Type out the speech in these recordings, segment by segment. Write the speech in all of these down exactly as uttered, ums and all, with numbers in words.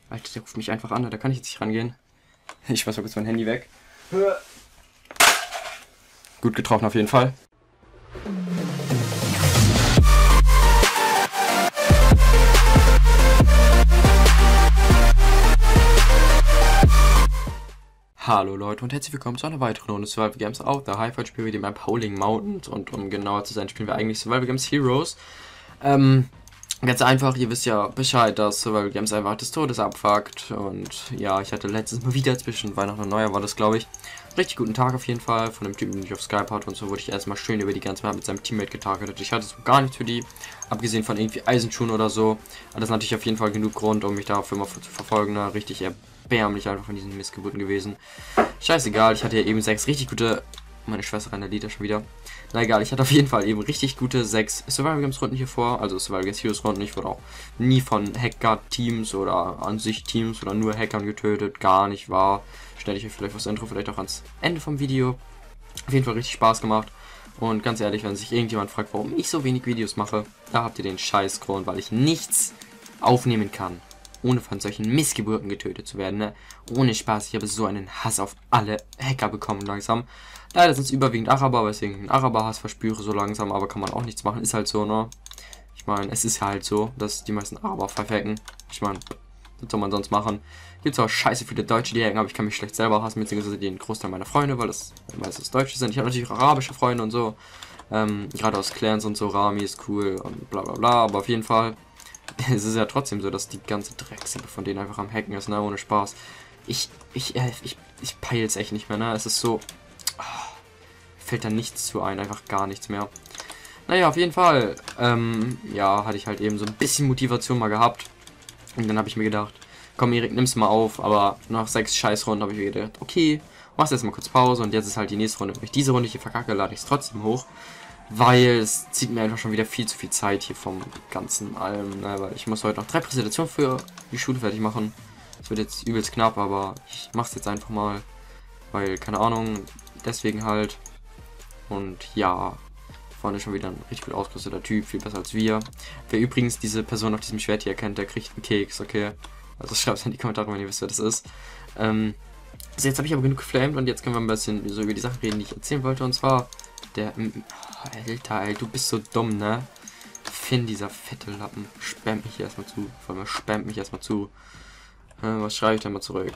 Alter, der ruft mich einfach an, da kann ich jetzt nicht rangehen. Ich schmeiß mal kurz mein Handy weg. Gut getroffen auf jeden Fall. Hallo Leute und herzlich willkommen zu einer weiteren Runde Survival Games Out the High. Heute spielen wir dem Howling Mountains und um genauer zu sein, spielen wir eigentlich Survival Games Heroes. Ähm, ganz einfach, ihr wisst ja Bescheid, dass Survival Games einfach des Todes abfuckt. Und ja, ich hatte letztes Mal wieder zwischen Weihnachten und Neujahr war das, glaube ich, richtig guten Tag auf jeden Fall. Von dem Typen, den ich auf Skype hatte und so, wurde ich erstmal schön über die ganze Zeit mit seinem Teammate getargetet. Ich hatte so gar nichts für die, abgesehen von irgendwie Eisenschuhen oder so. Aber das ist natürlich auf jeden Fall genug Grund, um mich dafür mal zu verfolgen. Ne? Richtig erbärmlich einfach von diesen Missgeburten gewesen. Scheißegal, ich hatte ja eben sechs richtig gute... Meine Schwester rein der Lieder schon wieder. Na egal, ich hatte auf jeden Fall eben richtig gute sechs Survival Games Runden hier vor. Also Survival Games Heroes Runden. Ich wurde auch nie von Hacker-Teams oder an sich Teams oder nur Hackern getötet. Gar nicht wahr. Stelle ich euch vielleicht was Intro, vielleicht auch ans Ende vom Video. Auf jeden Fall richtig Spaß gemacht. Und ganz ehrlich, wenn sich irgendjemand fragt, warum ich so wenig Videos mache, da habt ihr den Scheißgrund, weil ich nichts aufnehmen kann, ohne von solchen Missgeburten getötet zu werden, ne? Ohne Spaß, ich habe so einen Hass auf alle Hacker bekommen langsam. Leider sind es überwiegend Araber, weswegen ich einen Araber-Hass verspüre so langsam, aber kann man auch nichts machen, ist halt so, ne? Ich meine, es ist halt so, dass die meisten Araber verhacken. Ich meine, was soll man sonst machen? Gibt zwar scheiße viele Deutsche, die hacken, aber ich kann mich schlecht selber hassen, beziehungsweise den Großteil meiner Freunde, weil das meistens Deutsche sind. Ich habe natürlich auch arabische Freunde und so, ähm, gerade aus Clans und so, Rami ist cool und bla bla bla, aber auf jeden Fall, es ist ja trotzdem so, dass die ganze Drecksacke von denen einfach am Hacken ist, ne, ohne Spaß. Ich, ich, äh, ich, ich peil's echt nicht mehr, ne, es ist so, oh, fällt da nichts zu ein, einfach gar nichts mehr. Naja, auf jeden Fall, ähm, ja, hatte ich halt eben so ein bisschen Motivation mal gehabt. Und dann habe ich mir gedacht, komm Erik, nimm's mal auf, aber nach sechs Scheißrunden habe ich mir gedacht, okay, machst jetzt mal kurz Pause und jetzt ist halt die nächste Runde. Wenn ich diese Runde hier verkacke, lade ich es trotzdem hoch. Weil es zieht mir einfach schon wieder viel zu viel Zeit hier vom ganzen allem, ne? Weil ich muss heute noch drei Präsentationen für die Schule fertig machen. Das wird jetzt übelst knapp, aber ich mach's jetzt einfach mal, weil, keine Ahnung, deswegen halt. Und ja, vorne schon wieder ein richtig gut ausgerüsteter Typ, viel besser als wir. Wer übrigens diese Person auf diesem Schwert hier erkennt, der kriegt einen Keks, okay? Also schreibt es in die Kommentare, wenn ihr wisst, wer das ist. Ähm, also jetzt habe ich aber genug geflamed und jetzt können wir ein bisschen so über die Sachen reden, die ich erzählen wollte. Und zwar, der... Alter, ey, du bist so dumm, ne? Finn, dieser fette Lappen, spammt mich hier erstmal zu. Vor allem spammt mich erstmal zu. Äh, was schreibe ich denn mal zurück?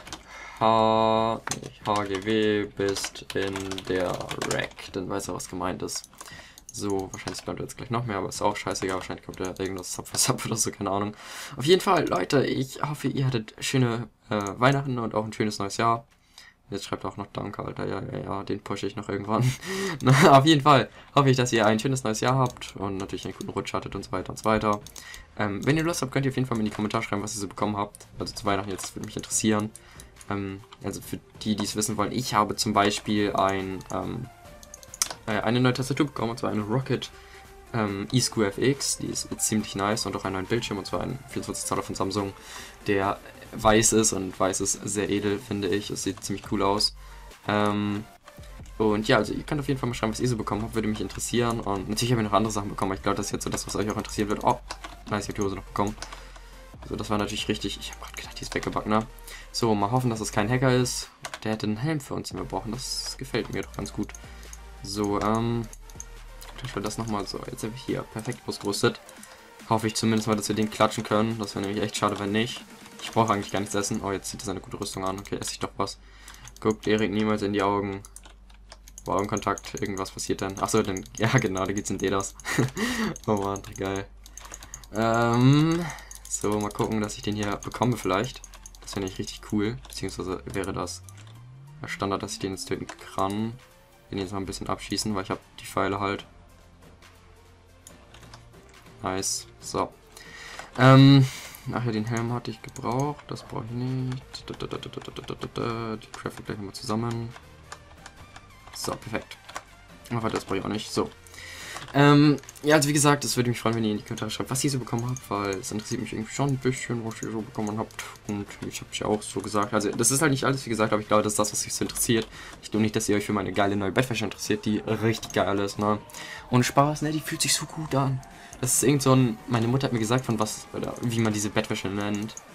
H... H G W bist in der Rack. Dann weiß er, was gemeint ist. So, wahrscheinlich bleibt jetzt gleich noch mehr, aber ist auch scheißegal. Wahrscheinlich kommt ja irgendwas Sub für Sub oder so, keine Ahnung. Auf jeden Fall, Leute, ich hoffe, ihr hattet schöne äh, Weihnachten und auch ein schönes neues Jahr. Jetzt schreibt auch noch Danke, Alter. Ja, ja, ja, den pushe ich noch irgendwann. Na, auf jeden Fall hoffe ich, dass ihr ein schönes neues Jahr habt und natürlich einen guten Rutsch hattet und so weiter und so weiter. Ähm, wenn ihr Lust habt, könnt ihr auf jeden Fall mal in die Kommentare schreiben, was ihr so bekommen habt. Also zu Weihnachten jetzt, das würde mich interessieren. Ähm, also für die, die es wissen wollen, ich habe zum Beispiel ein, ähm, äh, eine neue Tastatur bekommen, und zwar eine Rocket ähm, eSchool F X. Die ist, ist ziemlich nice und auch einen neuen Bildschirm, und zwar ein vierundzwanzig Zoller von Samsung, der weiß ist und weiß ist sehr edel, finde ich. Es sieht ziemlich cool aus. Ähm, und ja, also ihr könnt auf jeden Fall mal schreiben, was ihr so bekommen habt, würde mich interessieren. Und natürlich habe ich noch andere Sachen bekommen, aber ich glaube, das ist jetzt so das, was euch auch interessieren wird. Oh, nice, ich habe die Hose noch bekommen. Also das war natürlich richtig, ich habe gerade gedacht, die ist weggebacken, ne? So, mal hoffen, dass es kein Hacker ist. Der hätte einen Helm für uns, den wir brauchen. Das gefällt mir doch ganz gut. So, ähm, ich will das nochmal so, jetzt habe ich hier perfekt ausgerüstet. Hoffe ich zumindest mal, dass wir den klatschen können. Das wäre nämlich echt schade, wenn nicht. Ich brauche eigentlich gar nichts essen. Oh, jetzt zieht er seine gute Rüstung an. Okay, esse ich doch was. Guckt Erik niemals in die Augen. Bei Augenkontakt, irgendwas passiert dann. Achso, dann, ja genau, da geht's in DDoS. Oh Mann, geil. Ähm, so, mal gucken, dass ich den hier bekomme vielleicht. Das wäre nicht richtig cool. Beziehungsweise wäre das Standard, dass ich den jetzt töten kann. Den jetzt mal ein bisschen abschießen, weil ich habe die Pfeile halt. Nice. So. Ähm, ach ja, den Helm hatte ich gebraucht. Das brauche ich nicht. Die craft gleich nochmal zusammen. So, perfekt. Aber das brauche ich auch nicht. So. Ähm, ja, also wie gesagt, es würde mich freuen, wenn ihr in die Kommentare schreibt, was ihr so bekommen habt, weil es interessiert mich irgendwie schon ein bisschen, was ihr so bekommen habt. Und ich habe es ja auch so gesagt. Also, das ist halt nicht alles, wie gesagt, aber ich glaube, das ist das, was euch so interessiert. Ich glaube nicht, dass ihr euch für meine geile neue Bettwäsche interessiert, die richtig geil ist, ne? Und Spaß, ne? Die fühlt sich so gut an. Das ist irgend so ein. Meine Mutter hat mir gesagt, von was, oder wie man diese Bettwäsche nennt.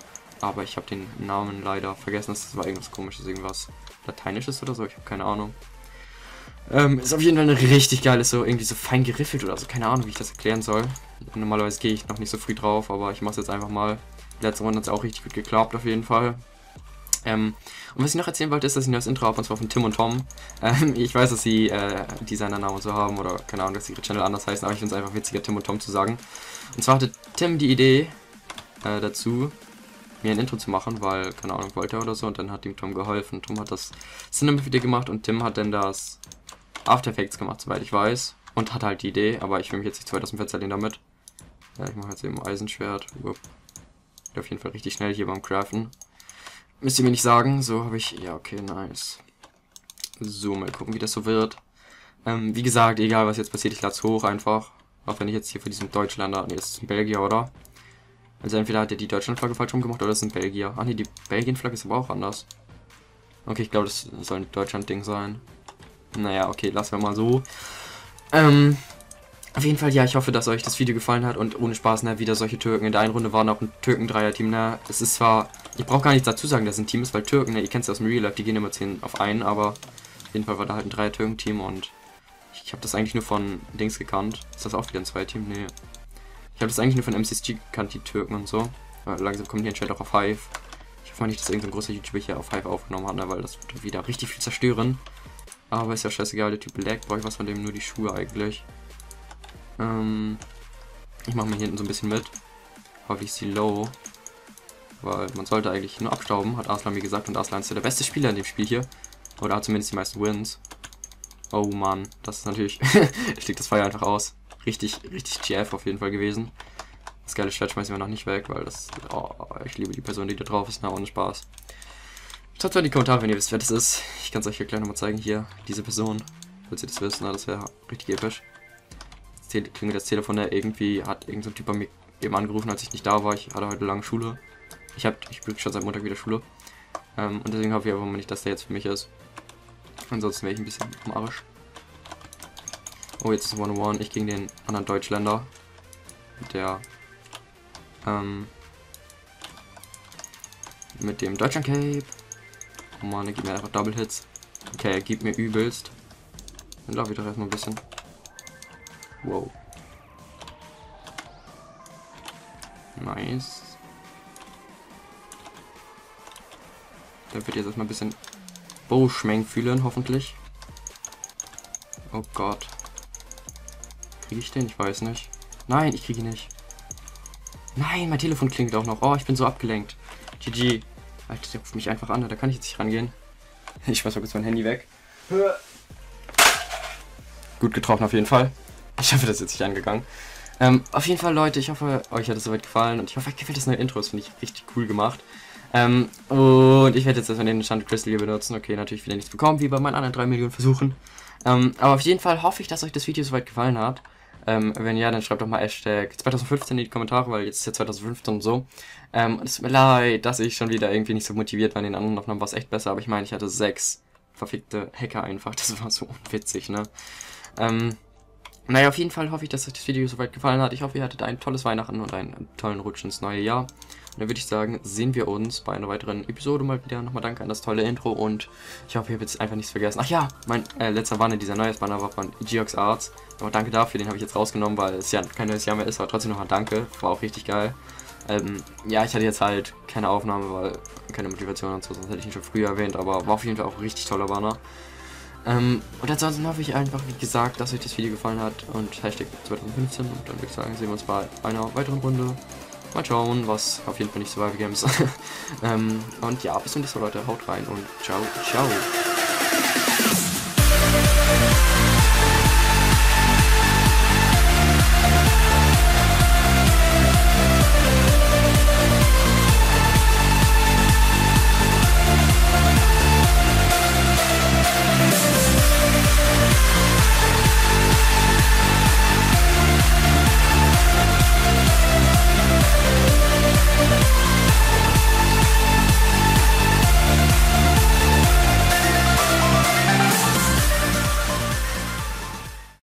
aber ich habe den Namen leider vergessen. Das war irgendwas Komisches, irgendwas Lateinisches oder so, ich habe keine Ahnung. Ähm, ist auf jeden Fall eine richtig geile, so irgendwie so fein geriffelt oder so, keine Ahnung, wie ich das erklären soll. Normalerweise gehe ich noch nicht so früh drauf, aber ich mache es jetzt einfach mal. Letzte Runde hat es auch richtig gut geklappt, auf jeden Fall. Ähm, und was ich noch erzählen wollte, ist, dass ich ein neues Intro habe, und zwar von Tim und Tom. Ähm, ich weiß, dass sie äh, Designernamen und so haben, oder keine Ahnung, dass ihre Channel anders heißen, aber ich finde es einfach witziger, Tim und Tom zu sagen. Und zwar hatte Tim die Idee äh, dazu, mir ein Intro zu machen, weil, keine Ahnung, wollte er oder so, und dann hat ihm Tom geholfen. Tom hat das Cinema-Video gemacht und Tim hat dann das After Effects gemacht, soweit ich weiß. Und hat halt die Idee, aber ich will mich jetzt nicht zu weit aus dem Fenster lehnen damit. Ja, ich mache jetzt eben Eisenschwert. Geht auf jeden Fall richtig schnell hier beim Craften. Müsst ihr mir nicht sagen, so habe ich... Ja, okay, nice. So, mal gucken, wie das so wird. Ähm, wie gesagt, egal was jetzt passiert, ich lade es hoch einfach. Auch wenn ich jetzt hier für diesen Deutschländer... Ne, das ist ein Belgier, oder? Also entweder hat er die Deutschlandflagge falsch rumgemacht oder es ist ein Belgier. Ach ne, die Belgien-Flagge ist aber auch anders. Okay, ich glaube, das soll ein Deutschland-Ding sein. Naja, okay, lassen wir mal so. Ähm, auf jeden Fall, ja, ich hoffe, dass euch das Video gefallen hat und ohne Spaß, ne, wieder solche Türken. In der einen Runde waren auch ein Türken-Dreier-Team, ne. Es ist zwar, ich brauche gar nichts dazu sagen, dass es ein Team ist, weil Türken, ne, ihr kennt es aus dem Real Life, die gehen immer zehn auf einen, aber auf jeden Fall war da halt ein Dreier-Türken-Team und ich, ich habe das eigentlich nur von Dings gekannt. Ist das auch wieder ein Zwei-Team? Nee. Ich habe das eigentlich nur von M C S G gekannt, die Türken und so. Aber langsam kommen die anscheinend auch auf Hive. Ich hoffe mal nicht, dass irgendein großer YouTuber hier auf Hive aufgenommen hat, ne, weil das wird wieder richtig viel zerstören. Aber ist ja scheißegal, der Typ lag, brauche ich was von dem, nur die Schuhe eigentlich. Ähm, ich mache mal hier hinten so ein bisschen mit. Hoffe ich sie low. Weil man sollte eigentlich nur abstauben, hat Arslan mir gesagt. Und Arslan ist ja der beste Spieler in dem Spiel hier. Oder hat zumindest die meisten Wins. Oh Mann, das ist natürlich... ich leg das Feuer einfach aus. Richtig, richtig G F auf jeden Fall gewesen. Das geile Schwert schmeißen wir noch nicht weg, weil das... Oh, ich liebe die Person, die da drauf ist. Na, ohne Spaß. Schreibt mal in die Kommentare, wenn ihr wisst, wer das ist. Ich kann es euch hier gleich nochmal zeigen. Hier, diese Person. Falls ihr das wisst, na, das wäre richtig episch. Jetzt klingelt das Telefon, der irgendwie hat irgendein so Typ bei mir eben angerufen, als ich nicht da war. Ich hatte heute lange Schule. Ich habe ich bin schon seit Montag wieder Schule. Ähm, und deswegen hoffe ich einfach mal nicht, dass der jetzt für mich ist. Ansonsten wäre ich ein bisschen am Arsch. Oh, jetzt ist one on one. Ich gegen den anderen Deutschländer. Der, ähm, mit dem Deutschland Cape. Oh Mann, er gibt mir einfach Double Hits. Okay, er gibt mir übelst. Dann laufe ich doch erstmal ein bisschen. Wow. Nice. Da wird jetzt erstmal ein bisschen Bow-Schmenk fühlen, hoffentlich. Oh Gott. Kriege ich den? Ich weiß nicht. Nein, ich kriege ihn nicht. Nein, mein Telefon klingt auch noch. Oh, ich bin so abgelenkt. G G. Alter, der ruft mich einfach an, da kann ich jetzt nicht rangehen. Ich schmeiß mal kurz mein Handy weg. Gut getroffen auf jeden Fall. Ich hoffe, das ist jetzt nicht angegangen. Ähm, auf jeden Fall, Leute, ich hoffe, euch hat es soweit gefallen und ich hoffe, euch gefällt das neue Intro, das finde ich richtig cool gemacht. Ähm, und ich werde jetzt erstmal den Enchanted Crystal hier benutzen. Okay, natürlich wieder nichts bekommen, wie bei meinen anderen drei Millionen Versuchen. Ähm, aber auf jeden Fall hoffe ich, dass euch das Video soweit gefallen hat. Ähm, wenn ja, dann schreibt doch mal Hashtag zwanzig fünfzehn in die Kommentare, weil jetzt ist ja zwanzig fünfzehn und so. Ähm, es tut mir leid, dass ich schon wieder irgendwie nicht so motiviert war. In den anderen Aufnahmen war es echt besser, aber ich meine, ich hatte sechs verfickte Hacker einfach. Das war so unwitzig, ne? Ähm, naja, auf jeden Fall hoffe ich, dass euch das Video soweit gefallen hat. Ich hoffe, ihr hattet ein tolles Weihnachten und einen tollen Rutsch ins neue Jahr. Und dann würde ich sagen, sehen wir uns bei einer weiteren Episode mal wieder. Nochmal danke an das tolle Intro und ich hoffe, ihr habt jetzt einfach nichts vergessen. Ach ja, mein äh, letzter Banner, dieser neue Banner war von Geox Arts. Aber danke dafür, den habe ich jetzt rausgenommen, weil es ja kein neues Jahr mehr ist, aber trotzdem nochmal danke. War auch richtig geil. Ähm, ja, ich hatte jetzt halt keine Aufnahme, weil keine Motivation und so, sonst hätte ich ihn schon früher erwähnt, aber war auf jeden Fall auch ein richtig toller Banner. Ähm, und ansonsten hoffe ich einfach, wie gesagt, dass euch das Video gefallen hat und Hashtag zwanzig fünfzehn und dann würde ich sagen, sehen wir uns bei einer weiteren Runde. Mal schauen, was auf jeden Fall nicht Survival Games. ähm, und ja, bis zum nächsten Mal, Leute. Haut rein und ciao, ciao.